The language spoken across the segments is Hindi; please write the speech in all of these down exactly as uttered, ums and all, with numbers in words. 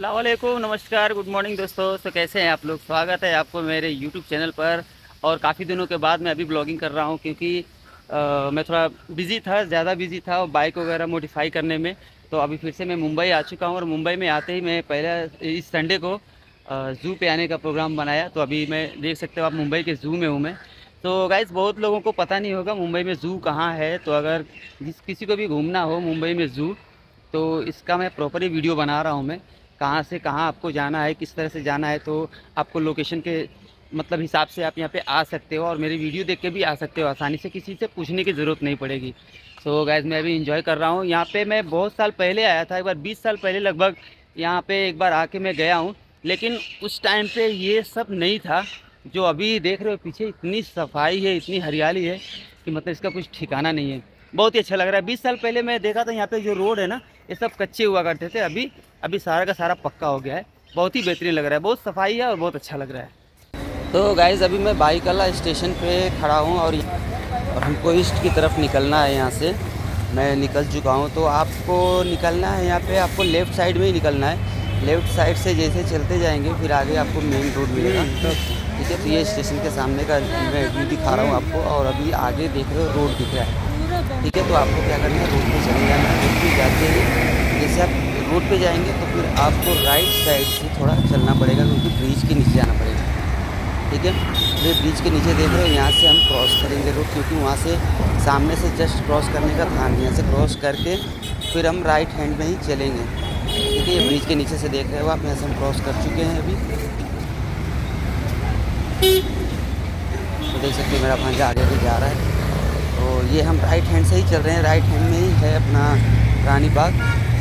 अस्सलाम वालेकुम, नमस्कार, गुड मॉर्निंग दोस्तों। तो कैसे हैं आप लोग? स्वागत है आपको मेरे यूट्यूब चैनल पर। और काफ़ी दिनों के बाद मैं अभी ब्लॉगिंग कर रहा हूं क्योंकि आ, मैं थोड़ा बिज़ी था, ज़्यादा बिज़ी था और बाइक वगैरह मॉडिफाई करने में। तो अभी फिर से मैं मुंबई आ चुका हूं और मुंबई में आते ही मैं पहले इस संडे को ज़ू पे आने का प्रोग्राम बनाया। तो अभी मैं देख सकते हो आप, मुंबई के ज़ू में हूँ मैं। तो गाइस, बहुत लोगों को पता नहीं होगा मुंबई में ज़ू कहाँ है। तो अगर जिस किसी को भी घूमना हो मुंबई में ज़ू, तो इसका मैं प्रॉपरली वीडियो बना रहा हूँ मैं। कहाँ से कहाँ आपको जाना है, किस तरह से जाना है, तो आपको लोकेशन के मतलब हिसाब से आप यहाँ पे आ सकते हो और मेरी वीडियो देख के भी आ सकते हो आसानी से, किसी से पूछने की ज़रूरत नहीं पड़ेगी। सो गाइस, मैं अभी इंजॉय कर रहा हूँ यहाँ पे। मैं बहुत साल पहले आया था, एक बार बीस साल पहले लगभग यहाँ पे एक बार आके मैं गया हूँ। लेकिन उस टाइम पे ये सब नहीं था जो अभी देख रहे हो पीछे। इतनी सफाई है, इतनी हरियाली है कि मतलब इसका कुछ ठिकाना नहीं है। बहुत ही अच्छा लग रहा है। बीस साल पहले मैं देखा था यहाँ पे जो रोड है ना, ये सब कच्चे हुआ करते थे। अभी अभी सारा का सारा पक्का हो गया है। बहुत ही बेहतरीन लग रहा है, बहुत सफाई है और बहुत अच्छा लग रहा है। तो गाइज़, अभी मैं बाइक वाला स्टेशन पे खड़ा हूँ और, और हमको ईस्ट की तरफ निकलना है। यहाँ से मैं निकल चुका हूँ। तो आपको निकलना है यहाँ पे, आपको लेफ़्ट साइड में ही निकलना है। लेफ़्ट साइड से जैसे चलते जाएंगे फिर आगे आपको मेन रोड मिलेगा। ठीक है, तो ये स्टेशन के सामने का मैं व्यू दिखा रहा हूँ आपको। और अभी आगे देख रहे हो रोड दिख रहा है। ठीक है, तो आपको क्या करना है, रोड पे चले जाना है। रोड पे जाते ही जैसे आप रोड पे जाएंगे तो फिर आपको राइट साइड से थोड़ा चलना पड़ेगा क्योंकि ब्रिज के नीचे जाना पड़ेगा। ठीक है, तो ब्रिज के नीचे देख रहे हो, यहाँ से हम क्रॉस करेंगे रोड, क्योंकि वहाँ से सामने से जस्ट क्रॉस करने का था। यहाँ से क्रॉस करके फिर हम राइट हैंड में ही चलेंगे। ठीक है, ये ब्रिज के नीचे से देख रहे हो आप, यहाँ से हम क्रॉस कर चुके हैं अभी। तो देख सकते हो मेरा भांजा आगे भी जा रहा है। तो ये हम राइट हैंड से ही चल रहे हैं। राइट हैंड में ही है अपना रानी बाग।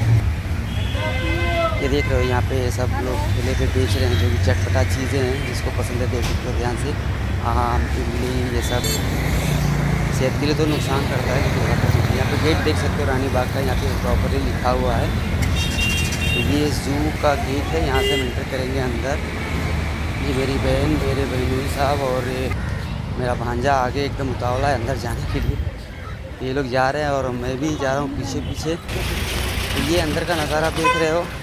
ये देख रहे हो यहाँ पे सब लोग ठेले पे बेच रहे हैं जो भी चटपटा चीज़ें हैं, जिसको पसंद है देख सकते हो ध्यान से। आम, इमली, ये सब सेहत के लिए तो नुकसान करता है लेकिन बहुत पसंद है। यहाँ पे गेट देख सकते हो रानी बाग का, यहाँ पे प्रॉपर्ली लिखा हुआ है। तो ये ज़ू का गेट है, यहाँ से हम एंटर करेंगे अंदर। ये मेरी बहन, मेरे बहनोई साहब और मेरा भांजा आगे एकदम उतावला है अंदर जाने के लिए। ये लोग जा रहे हैं और मैं भी जा रहा हूँ पीछे पीछे। तो ये अंदर का नज़ारा देख रहे हो।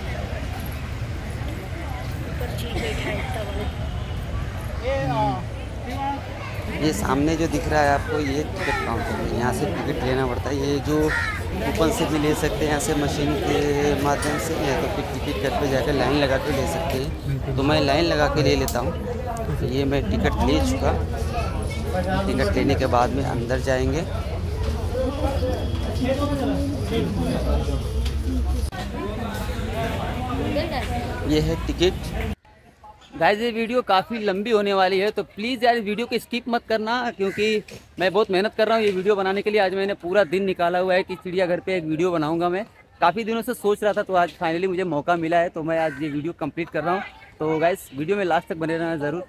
ये सामने जो दिख रहा है आपको, ये टिकट काउंटर है। यहाँ से टिकट लेना पड़ता है। ये जो कूपन से भी ले सकते हैं, यहाँ से मशीन के माध्यम से, या तो फिर टिकट घर पे जाकर लाइन लगा के ले सकते हैं। तो मैं लाइन लगा के ले लेता हूँ। तो ये मैं टिकट ले चुका। टिकट लेने के बाद में अंदर जाएंगे। ये है टिकट। गाइस, ये वीडियो काफ़ी लंबी होने वाली है तो प्लीज़ यार वीडियो को स्किप मत करना, क्योंकि मैं बहुत मेहनत कर रहा हूँ ये वीडियो बनाने के लिए। आज मैंने पूरा दिन निकाला हुआ है कि चिड़ियाघर पे एक वीडियो बनाऊंगा। मैं काफ़ी दिनों से सोच रहा था, तो आज फाइनली मुझे मौका मिला है। तो मैं आज ये वीडियो कंप्लीट कर रहा हूँ। तो गाइस, वीडियो में लास्ट तक बने रहना ज़रूर।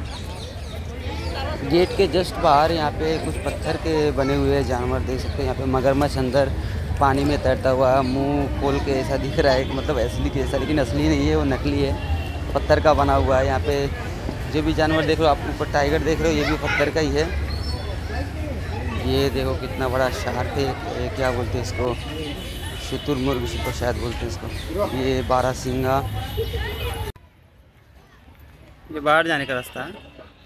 गेट के जस्ट बाहर यहाँ पे कुछ पत्थर के बने हुए जानवर देख सकते हैं। यहाँ पे मगरमच्छ अंदर पानी में तैरता हुआ मुँह खोल के ऐसा दिख रहा है, मतलब असली कैसा, लेकिन असली नहीं है, वो नकली है, पत्थर का बना हुआ है। यहाँ पे जो भी जानवर देख रहे हो आप, ऊपर टाइगर देख रहे हो, ये भी पत्थर का ही है। ये देखो कितना बड़ा शार्क है, क्या बोलते हैं इसको, शुतुरमुर्ग को शायद बोलते हैं इसको। ये बारहसिंगा। ये बाहर जाने का रास्ता है,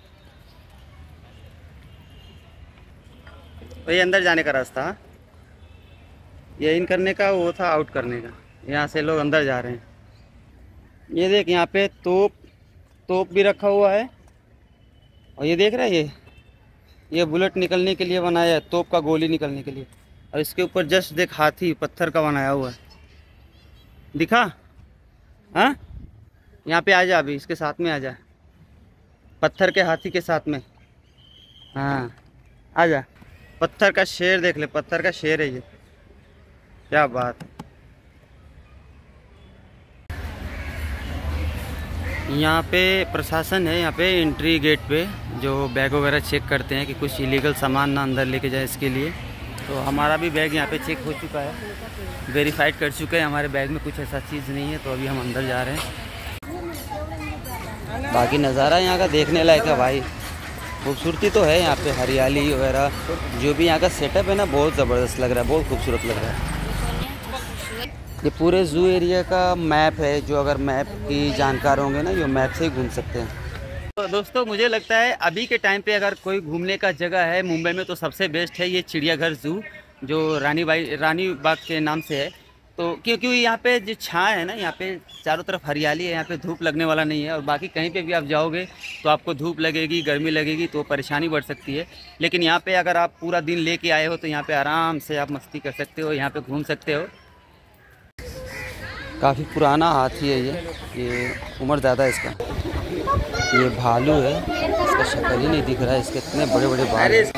तो ये अंदर जाने का रास्ता है। ये इन करने का, वो था आउट करने का। यहाँ से लोग अंदर जा रहे हैं। ये देख, यहाँ पे तोप तोप भी रखा हुआ है। और ये देख रहा है, ये ये बुलेट निकलने के लिए बनाया है, तोप का गोली निकलने के लिए। और इसके ऊपर जस्ट देख, हाथी पत्थर का बनाया हुआ है, दिखा? हाँ, यहाँ पे आ जा, अभी इसके साथ में आ जा, पत्थर के हाथी के साथ में। हाँ, आ जा। पत्थर का शेर देख ले, पत्थर का शेर है ये, क्या बात है। यहाँ पे प्रशासन है, यहाँ पे एंट्री गेट पे जो बैग वगैरह चेक करते हैं कि कुछ इलीगल सामान ना अंदर लेके जाए, इसके लिए। तो हमारा भी बैग यहाँ पे चेक हो चुका है, वेरीफाइड कर चुके हैं, हमारे बैग में कुछ ऐसा चीज़ नहीं है। तो अभी हम अंदर जा रहे हैं। बाकी नज़ारा यहाँ का देखने लायक है भाई, खूबसूरती तो है यहाँ पे, हरियाली वगैरह जो भी यहाँ का सेटअप है ना, बहुत ज़बरदस्त लग रहा है, बहुत खूबसूरत लग रहा है। ये पूरे ज़ू एरिया का मैप है, जो अगर मैप की जानकार होंगे ना, ये मैप से ही घूम सकते हैं। तो दोस्तों मुझे लगता है अभी के टाइम पे अगर कोई घूमने का जगह है मुंबई में तो सबसे बेस्ट है ये चिड़ियाघर ज़ू, जो रानी बाई रानी बाग के नाम से है। तो क्योंकि यहाँ पे जो छाँ है ना, यहाँ पे चारों तरफ हरियाली है, यहाँ पे धूप लगने वाला नहीं है। और बाकी कहीं पे भी आप जाओगे तो आपको धूप लगेगी, गर्मी लगेगी, तो परेशानी बढ़ सकती है। लेकिन यहाँ पे अगर आप पूरा दिन लेके आए हो तो यहाँ पे आराम से आप मस्ती कर सकते हो, यहाँ पे घूम सकते हो। काफ़ी पुराना हाथी है ये ये उम्र ज़्यादा है इसका। ये भालू है, इसका शक्ल ही नहीं दिख रहा है, इसके इतने बड़े बड़े बाल हैं।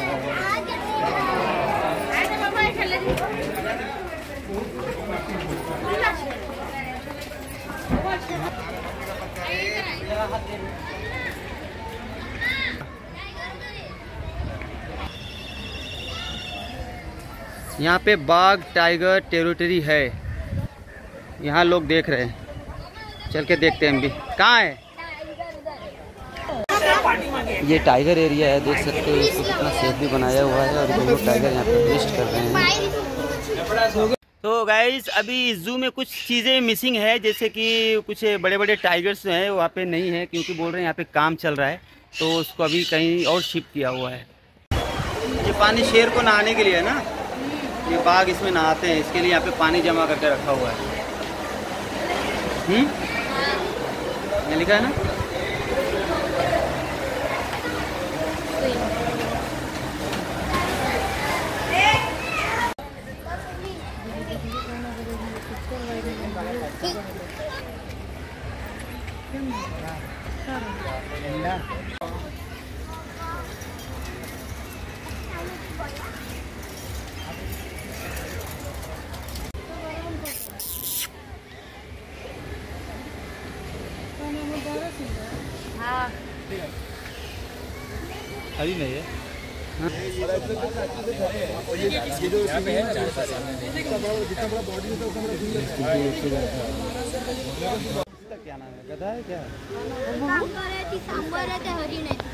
यहाँ पे बाघ टाइगर टेरिटरी है, यहाँ लोग देख रहे हैं, चल के देखते हैं हम भी। कहाँ है ये टाइगर एरिया है, देख सकते हो इसको कितना सेफ भी बनाया हुआ है। और दोनों टाइगर यहाँ पे रेस्ट कर रहे हैं। तो गाइस अभी इस जू में कुछ चीज़ें मिसिंग है, जैसे कि कुछ बड़े बड़े टाइगर्स हैं वहाँ पे नहीं है, क्योंकि बोल रहे हैं यहाँ पे काम चल रहा है, तो उसको अभी कहीं और शिफ्ट किया हुआ है। ये पानी शेर को नहाने के लिए है ना, ये बाघ इसमें नहाते हैं, इसके लिए यहाँ पे पानी जमा करके रखा हुआ है। हम्म ये लिखा है ना। हाँ अभी नहीं है। हाँ? क्या नाम है, गधा है क्या? सांबर है, हरिण है।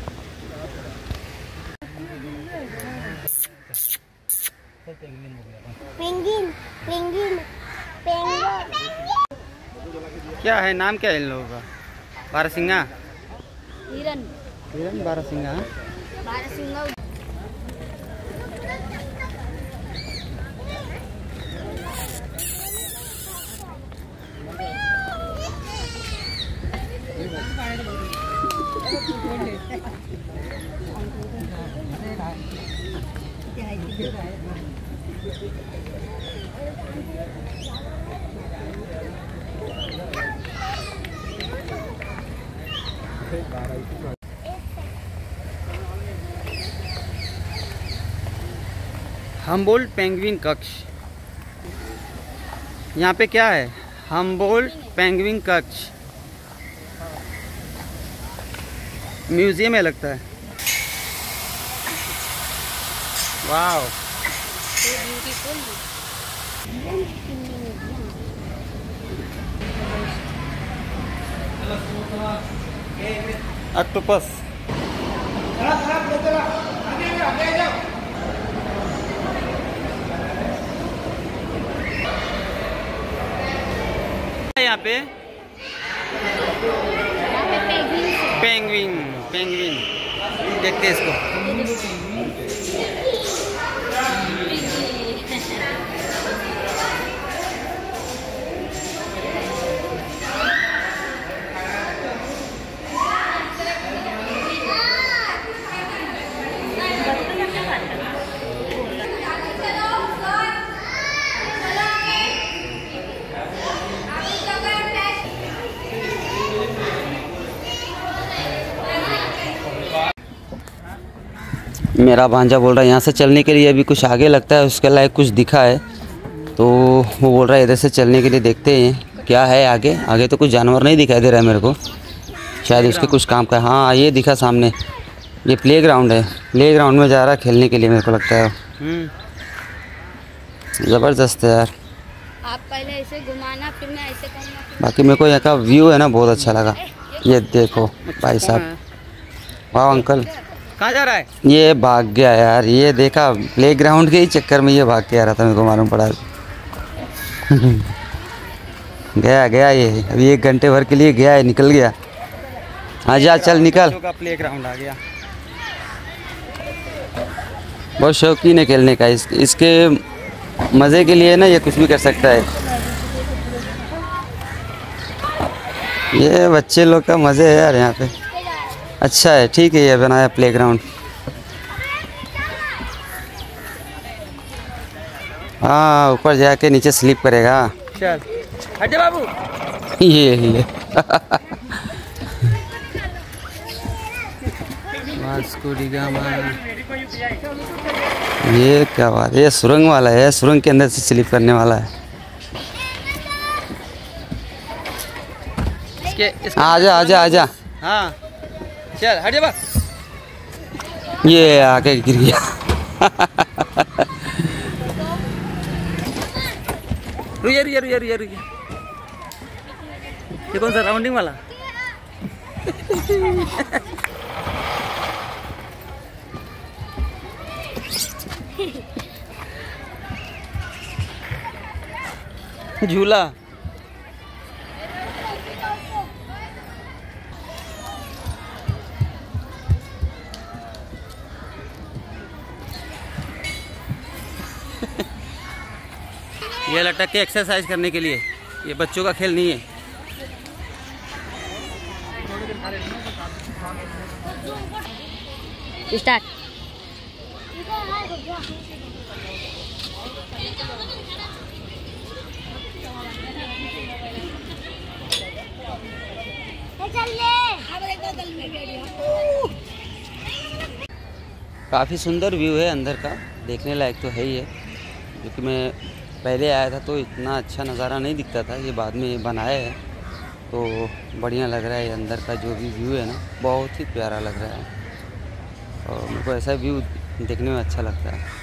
पेंगिन पेंगिन पेंगिन क्या है नाम, क्या है इन लोगों का? बारहसिंगा, हिरन हिरन बारहसिंगा। बारहसिंगा। हम्बोल्ट पेंगुइन कक्ष, यहाँ पे क्या है? हम्बोल्ट पेंगुइन कक्ष म्यूजियम है लगता है। Wow octopus. यहाँ पे पेंगुइन पेंगुइन देखते हैं इसको। मेरा भांजा बोल रहा है यहाँ से चलने के लिए अभी कुछ आगे लगता है, उसके लायक कुछ दिखा है, तो वो बोल रहा है इधर से चलने के लिए देखते हैं क्या है आगे। आगे तो कुछ जानवर नहीं दिखाई दे रहा है मेरे को, शायद उसके कुछ काम का। हाँ ये दिखा सामने, ये प्ले ग्राउंड है, प्ले ग्राउंड में जा रहा है खेलने के लिए मेरे को लगता है। ज़बरदस्त है यार। आप पहले ऐसे घुमाना, फिर मैं ऐसे करना। बाकी मेरे को यहाँ का व्यू है ना बहुत अच्छा लगा। ये देखो भाई साहब, वाह अंकल कहाँ जा रहा है? ये भाग गया यार, ये देखा प्लेग्राउंड के ही चक्कर में ये भाग के आ रहा था, मेरे को मालूम पड़ा। गया गया ये अभी एक घंटे भर के लिए गया है, निकल गया। आजा चल निकल। बच्चों का प्ले ग्राउंड आ गया। बहुत शौकीन है खेलने का। इस, इसके मज़े के लिए ना ये कुछ भी कर सकता है। ये बच्चे लोग का मज़े है यार यहाँ पे। अच्छा है, ठीक है, ये बनाया प्ले ग्राउंड। हाँ ऊपर जाके नीचे स्लिप करेगा। चल हटे बाबू। ये ये ये क्या बात है, ये सुरंग वाला है, सुरंग के अंदर से स्लिप करने वाला है। इसके, इसके आजा आजा आजा। हाँ चल हट जा बस। ये आके गिर गया। रुइया रुइया रुइया रुइया रुइया। ये कौन सा राउंडिंग वाला? झूला। ये लटक के एक्सरसाइज करने के लिए, ये बच्चों का खेल नहीं है। स्टार्ट। काफ़ी सुंदर व्यू है अंदर का, देखने लायक तो है ही है। क्योंकि मैं पहले आया था तो इतना अच्छा नज़ारा नहीं दिखता था, ये बाद में बनाया है तो बढ़िया लग रहा है। अंदर का जो भी व्यू है ना बहुत ही प्यारा लग रहा है और मेरे को ऐसा व्यू देखने में अच्छा लगता है।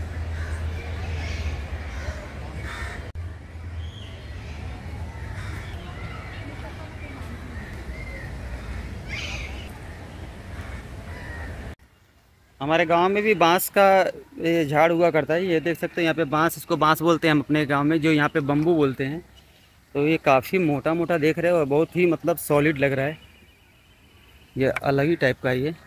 हमारे गांव में भी बांस का ये झाड़ हुआ करता है। ये देख सकते हैं यहाँ पे बांस, इसको बांस बोलते हैं हम अपने गांव में, जो यहाँ पे बम्बू बोलते हैं। तो ये काफ़ी मोटा मोटा देख रहे हो और बहुत ही मतलब सॉलिड लग रहा है। ये अलग ही टाइप का है ये।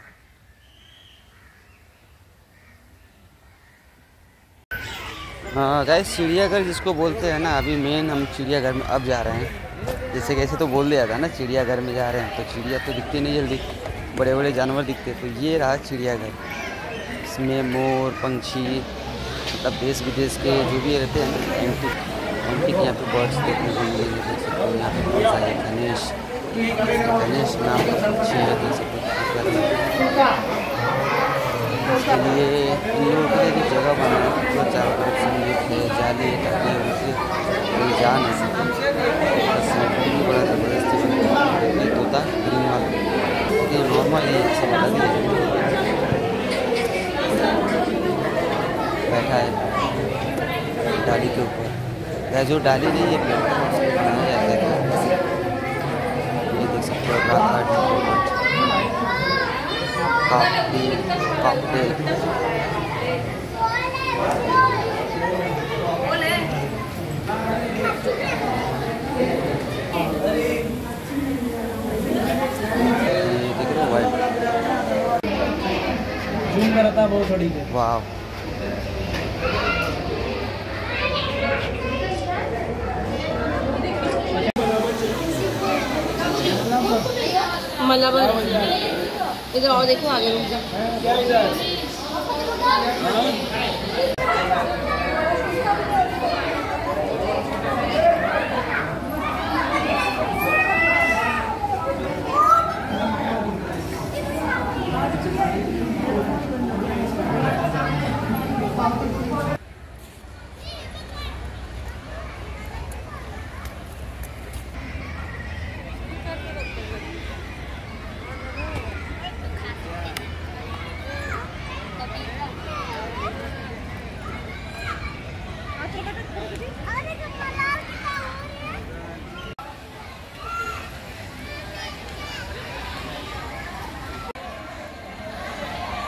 हाँ गाइस, चिड़ियाघर जिसको बोलते हैं ना, अभी मेन हम चिड़ियाघर में अब जा रहे हैं। जैसे कैसे तो बोल दिया था ना चिड़ियाघर में जा रहे हैं, तो चिड़िया तो दिखती नहीं जल्दी, बड़े बड़े जानवर दिखते। तो ये रहा चिड़ियाघर। इसमें मोर, पंछी, मतलब देश विदेश के जो भी रहते हैं ना, एंटिक एंटिक यहाँ पे बर्ड्स देखने को मिलेंगे। देख सकते हो यहाँ पे कौन सा है, गणेश गणेश नाम का पक्षी है। देख सकते हो इसके लिए इन लोगों के लिए भी जगह बना है, जो चारों तरफ से नेट है, जाली है, ताकि उनसे कोई जा नहीं सके। बस भी बड़ा ज़बरदस्ती बनता है। तोता ग्रीन वाला ये नॉर्मल है, ऐसे बता दिया बैठा है डाली के ऊपर। या जो डाली नहीं है प्लेटफॉर्म उसको बनाया जाता है। ये देख सकते हो काफी कॉकटेल। वाह मतलब इधर और देखो आगे रुक जा।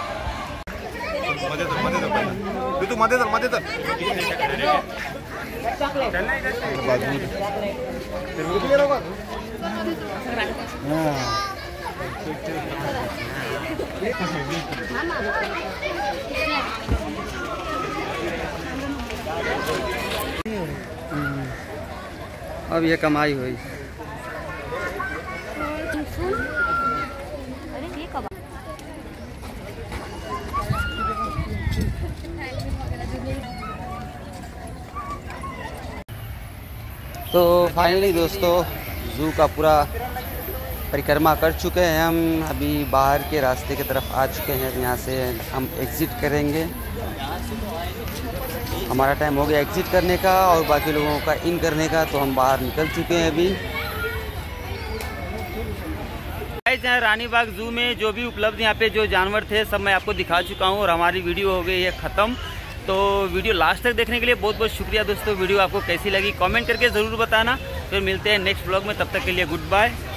मध्ये तर मध्ये तर मध्ये तर मध्ये तर अब ये कमाई हुई। तो फाइनली दोस्तों जू का पूरा परिक्रमा कर चुके हैं हम। अभी बाहर के रास्ते की तरफ आ चुके हैं। यहाँ से हम एग्ज़िट करेंगे। हमारा टाइम हो गया एग्ज़िट करने का और बाकी लोगों का इन करने का, तो हम बाहर निकल चुके हैं अभी। यहाँ रानी बाग जू में जो भी उपलब्ध यहाँ पे जो जानवर थे सब मैं आपको दिखा चुका हूँ और हमारी वीडियो हो गई है ख़त्म। तो वीडियो लास्ट तक देखने के लिए बहुत बहुत शुक्रिया दोस्तों। वीडियो आपको कैसी लगी कमेंट करके ज़रूर बताना। फिर मिलते हैं नेक्स्ट व्लॉग में, तब तक के लिए गुड बाय।